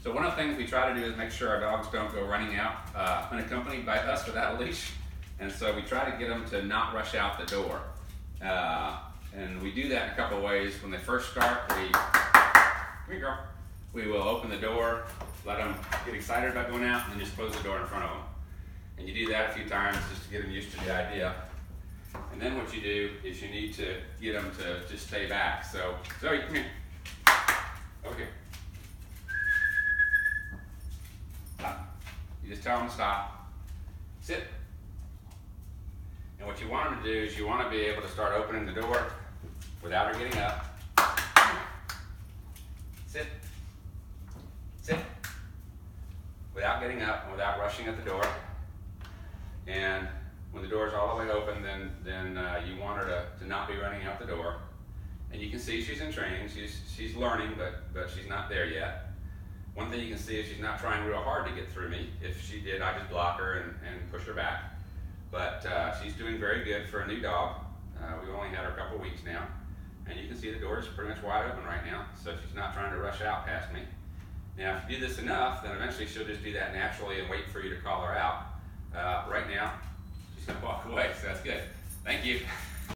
So one of the things we try to do is make sure our dogs don't go running out unaccompanied by us without a leash. And so we try to get them to not rush out the door. And we do that in a couple of ways. When they first start, come here, girl. We will open the door, let them get excited about going out, and then just close the door in front of them. And you do that a few times just to get them used to the idea. And then what you do is you need to get them to just stay back. So, Zoe, come here. Over here. Stop. You just tell them to stop. Sit. And what you want them to do is you want to be able to start opening the door without her getting up. Sit. Sit. Without getting up and without rushing at the door. And when the door is all the way open, then you want her to not be running out the door. And you can see she's in training. She's learning, but she's not there yet. One thing you can see is she's not trying real hard to get through me. If she did, I just block her and push her back. But she's doing very good for a new dog. We've only had her a couple weeks now. And you can see the door is pretty much wide open right now. So she's not trying to rush out past me. Now, if you do this enough, then eventually she'll just do that naturally and wait for you to call her out. Right now, she's going to walk away, so that's good. Thank you.